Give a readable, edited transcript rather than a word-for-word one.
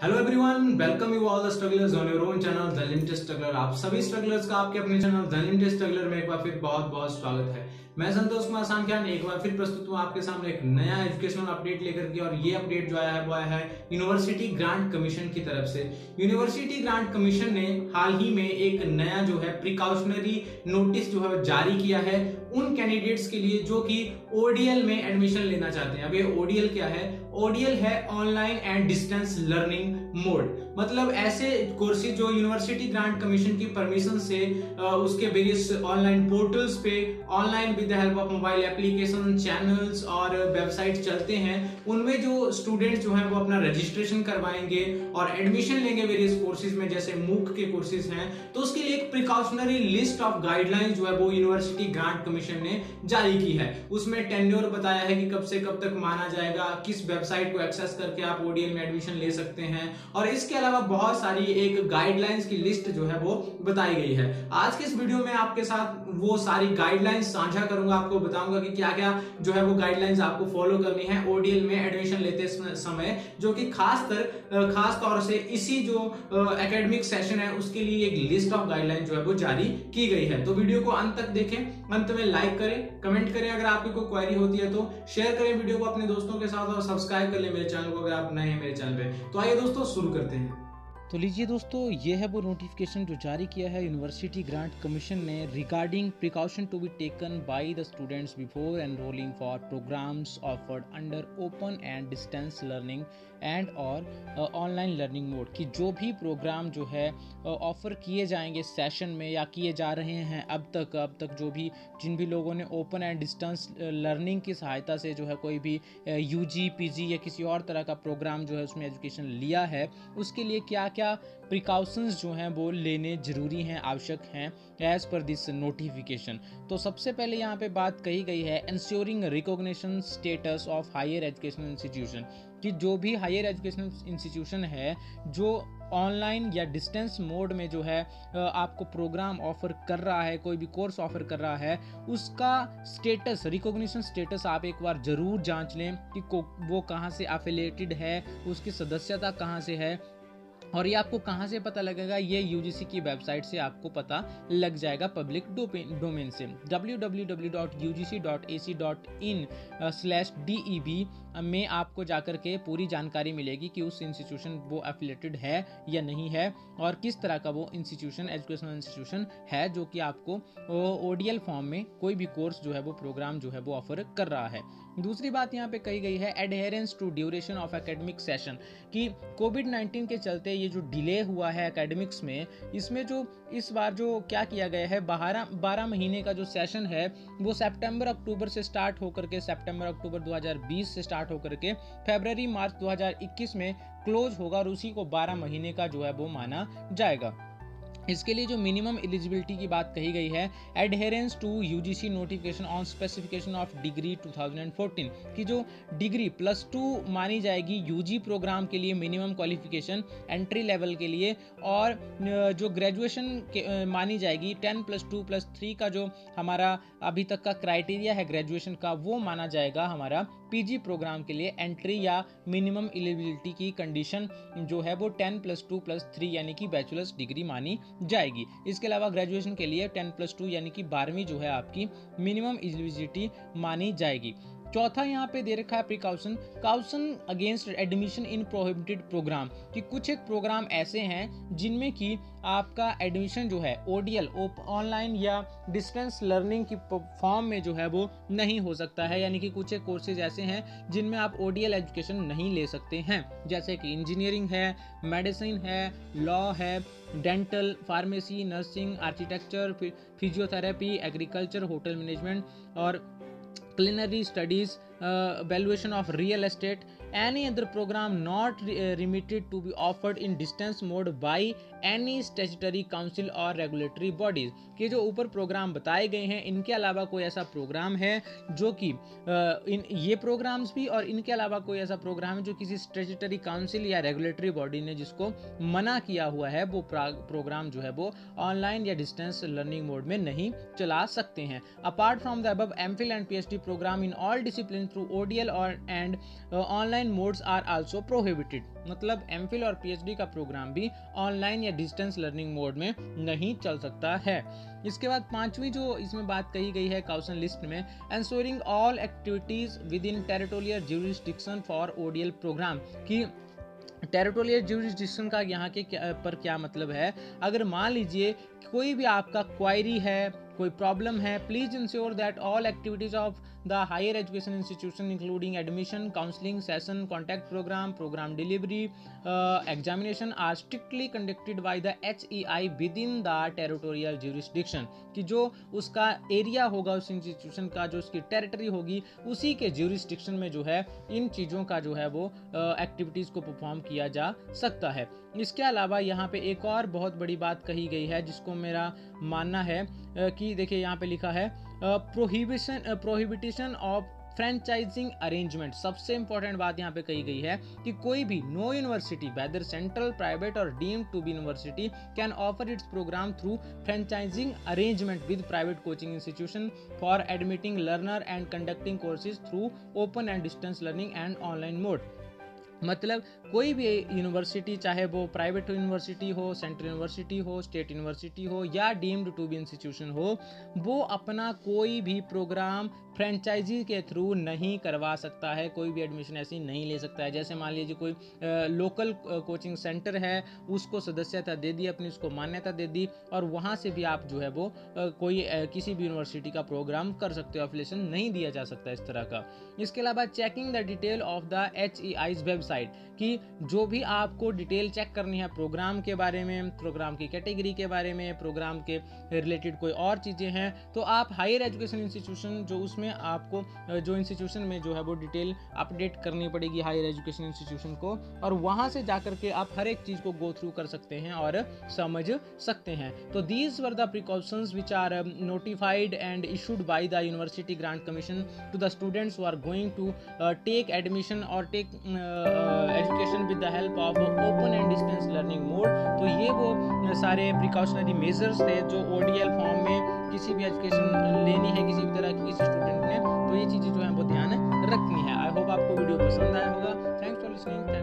Hello everyone, welcome you all the strugglers on your own channel the limited struggler. आप सभी strugglers का आपके अपने चैनल द लिमिटेड स्ट्रगलर में एक बार फिर बहुत बहुत स्वागत है। मैं संतोष कुमार सांख्यान एक बार फिर प्रस्तुत हूँ आपके सामने एक नया एजुकेशनल अपडेट लेकर के। और ये अपडेट जो आया है वो आया है यूनिवर्सिटी ग्रांट कमीशन की तरफ से। यूनिवर्सिटी ग्रांट कमीशन ने हाल ही में एक नया जो है प्रिकॉशनरी नोटिस जो है जारी किया है उन कैंडिडेट्स के लिए जो कि ओडीएल में एडमिशन लेना चाहते हैं। अब ये ओडीएल क्या है? ओडीएल है online and distance learning mode. मतलब ऐसे कोर्सेज जो यूनिवर्सिटी ग्रांट कमीशन की परमिशन से उसके वेरियस ऑनलाइन पोर्टल्स पे online with the help of mobile application, channels और वेबसाइट चलते हैं, उनमें जो स्टूडेंट्स जो है वो अपना रजिस्ट्रेशन करवाएंगे और एडमिशन लेंगे वेरियस कोर्सेज में, जैसे मूक के कोर्सेज हैं। तो उसके लिए एक प्रिकॉशनरी लिस्ट ऑफ गाइडलाइंस जो है वो यूनिवर्सिटी ग्रांट कमीशन ने जारी की है। उसमें टेन्योर बताया है कि कब से कब तक माना जाएगा, किस वेबसाइट को एक्सेस करके आप ओडीएल में एडमिशन ले सकते हैं, और इसके अलावा बहुत सारी एक गाइडलाइंस की लिस्ट जो है वो बताई गई है। आज के इस वीडियो में आपके साथ वो सारी गाइडलाइंस साझा करूंगा, आपको बताऊंगा कि क्या क्या जो है वो गाइडलाइंस आपको फॉलो करनी है ओडीएल में एडमिशन लेते समय, जो कि खास तौर से इसी जो एकेडमिक सेशन है उसके लिए एक लिस्ट ऑफ गाइडलाइंस जो है वो जारी की गई है। तो वीडियो को अंत तक देखें, अंत में लाइक करें, कमेंट करें, अगर आपकी कोई क्वेरी होती है तो शेयर करें वीडियो को अपने दोस्तों के साथ, और सब्सक्राइब कर लें मेरे चैनल को अगर आप नए हैं मेरे चैनल पे। तो आइए दोस्तों शुरू करते हैं। तो लीजिए दोस्तों, ये है वो नोटिफिकेशन जो जारी किया है यूनिवर्सिटी ग्रांट कमीशन ने regarding precaution to be taken by the students before enrolling for programs offered under open and distance learning and और ऑनलाइन लर्निंग मोड, कि जो भी प्रोग्राम जो है ऑफर किए जाएंगे सेशन में या किए जा रहे हैं अब तक जो भी जिन भी लोगों ने ओपन एंड डिस्टेंस लर्निंग की सहायता से जो है कोई भी यूजी, पीजी या किसी और तरह का प्रोग्राम जो है उसमें एजुकेशन लिया है, उसके लिए क्या क्या प्रिकॉशंस जो हैं वो लेने जरूरी हैं, आवश्यक हैं एज पर दिस नोटिफिकेशन। तो सबसे पहले यहाँ पे बात कही गई है ensuring recognition status of higher educational institution, कि जो भी हायर एजुकेशनल इंस्टीट्यूशन है जो ऑनलाइन या डिस्टेंस मोड में जो है आपको प्रोग्राम ऑफर कर रहा है, कोई भी कोर्स ऑफर कर रहा है, उसका स्टेटस, रिकॉग्निशन स्टेटस आप एक बार जरूर जांच लें कि वो कहाँ से एफिलिएटेड है, उसकी सदस्यता कहाँ से है। और ये आपको कहाँ से पता लगेगा? ये यूजीसी की वेबसाइट से आपको पता लग जाएगा, पब्लिक डोमेन से www.ugc.ac.in/DEB में आपको जाकर के पूरी जानकारी मिलेगी कि उस इंस्टीट्यूशन वो एफिलिएटेड है या नहीं है, और किस तरह का वो इंस्टीट्यूशन, एजुकेशनल इंस्टीट्यूशन है जो कि आपको ओडीएल फॉर्म में कोई भी कोर्स जो है वो प्रोग्राम जो है वो ऑफर कर रहा है। दूसरी बात यहाँ पे कही गई है adherence to duration of academic session, कि कोविड-19 के चलते ये जो डिले हुआ है एकेडमिक्स में, इसमें जो इस बार जो क्या किया गया है, 12 महीने का जो सेशन है वो सितंबर अक्टूबर से स्टार्ट होकर के, सितंबर अक्टूबर 2020 से स्टार्ट होकर के फरवरी मार्च 2021 में क्लोज होगा, और उसी को 12 महीने का जो है वो माना जाएगा। इसके लिए जो मिनिमम एलिजिबिलिटी की बात कही गई है, adherence to UGC notification on specification of degree 2014, कि जो डिग्री +2 मानी जाएगी यूजी प्रोग्राम के लिए, मिनिमम क्वालिफिकेशन एंट्री लेवल के लिए, और जो ग्रेजुएशन मानी जाएगी 10+2+3 का जो हमारा अभी तक का क्राइटेरिया है ग्रेजुएशन का, वो माना जाएगा हमारा पीजी प्रोग्राम के लिए एंट्री या मिनिमम एलिजिबिलिटी की कंडीशन जो है वो 10+2+3 यानी कि बैचलर्स डिग्री मानी जाएगी। इसके अलावा ग्रेजुएशन के लिए 10+2 यानी कि 12वीं जो है आपकी मिनिमम एलिजिबिलिटी मानी जाएगी। चौथा यहाँ पे दे रखा है precaution against admission in prohibited program, कि कुछ एक प्रोग्राम ऐसे हैं जिनमें कि आपका एडमिशन जो है ओडीएल, ऑनलाइन या डिस्टेंस लर्निंग की फॉर्म में जो है वो नहीं हो सकता है, यानी कि कुछ एक कोर्सेज ऐसे हैं जिनमें आप ओडीएल एजुकेशन नहीं ले सकते हैं, जैसे कि इंजीनियरिंग है, मेडिसिन है, लॉ है, dental, pharmacy, nursing, architecture, physiotherapy, agriculture, hotel management और culinary studies, valuation of real estate, any other program not limited to be offered in distance mode by any statutory council or regulatory bodies, कि जो ऊपर programme बताए गए हैं इनके अलावा कोई ऐसा प्रोग्राम है जो कि ये प्रोग्राम्स भी और इनके अलावा कोई ऐसा प्रोग्राम है जो किसी स्टैट्यूटरी काउंसिल या रेगुलेटरी बॉडी ने जिसको मना किया हुआ है, वो प्रोग्राम जो है वो ऑनलाइन या डिस्टेंस लर्निंग मोड में नहीं चला सकते हैं। Apart from the above, MPhil and PhD program in all disciplines through ODL and online online modes are also prohibited, मतलब एमफिल और पीएचडी का प्रोग्राम भी ऑनलाइन या डिस्टेंस लर्निंग मोड में नहीं चल सकता है। इसके बाद पांचवी जो इसमें बात कही गई है क्वेश्चन लिस्ट में, ensuring all activities within territorial jurisdiction for ODL program, कि टेरिटोरियल ज्यूरिसडिक्शन का यहाँ के पर क्या मतलब है। अगर मान लीजिए कोई भी आपका क्वायरी है, कोई प्रॉब्लम है, please ensure that all activities of the higher education institution including admission, counselling session, contact program, program delivery, examination are strictly conducted by the HEI within the territorial jurisdiction, कि जो उसका area होगा उस institution का, जो उसकी territory होगी, उसी के ज्यूरिसडिक्शन में जो है इन चीज़ों का जो है वो एक्टिविटीज़ को परफॉर्म किया जा सकता है। इसके अलावा यहाँ पे एक और बहुत बड़ी बात कही गई है जिसको मेरा मानना है कि देखिए यहाँ पे लिखा है प्रोहिबिटेशन ऑफ फ्रेंचाइजिंग अरेंजमेंट। सबसे इंपॉर्टेंट बात यहाँ पे कही गई है कि कोई भी no university whether central, private और deemed to be university can offer its program through franchising arrangement with private coaching institution for admitting learner and conducting courses through open and distance learning and online mode. मतलब कोई भी university, चाहे वो private university हो, central university हो, state university हो या deemed to B institution हो, वो अपना कोई भी प्रोग्राम फ्रेंचाइजी के थ्रू नहीं करवा सकता है, कोई भी एडमिशन ऐसी नहीं ले सकता है। जैसे मान लीजिए कोई लोकल कोचिंग सेंटर है, उसको सदस्यता दे दी, अपनी उसको मान्यता दे दी और वहाँ से भी आप जो है वो कोई किसी भी यूनिवर्सिटी का प्रोग्राम कर सकते हो, एफिलिएशन नहीं दिया जा सकता इस तरह का। इसके अलावा checking the detail of the HEI's website, कि जो भी आपको डिटेल चेक करनी है प्रोग्राम के बारे में, प्रोग्राम की कैटेगरी के बारे में, प्रोग्राम के रिलेटेड कोई और चीज़ें हैं, तो आप हायर एजुकेशन इंस्टीट्यूशन जो उसमें आपको जो इंस्टीट्यूशन में जो है वो डिटेल अपडेट करनी पड़ेगी हायर एजुकेशन इंस्टीट्यूशन को, और वहाँ से जाकर के आप हर एक चीज़ को गो थ्रू कर सकते हैं और समझ सकते हैं। तो these were the precautions which are notified and issued by the university grant commission to the students who are going to take admission और take education with the help of open and distance learning mode. तो ये वो सारे precautionary measures थे जो ODL form में किसी भी एजुकेशन लेनी है किसी भी तरह की किसी स्टूडेंट ने, तो ये चीज़ें जो है वो ध्यान रखनी है। आई होप आपको वीडियो पसंद आया होगा। Thanks for listening.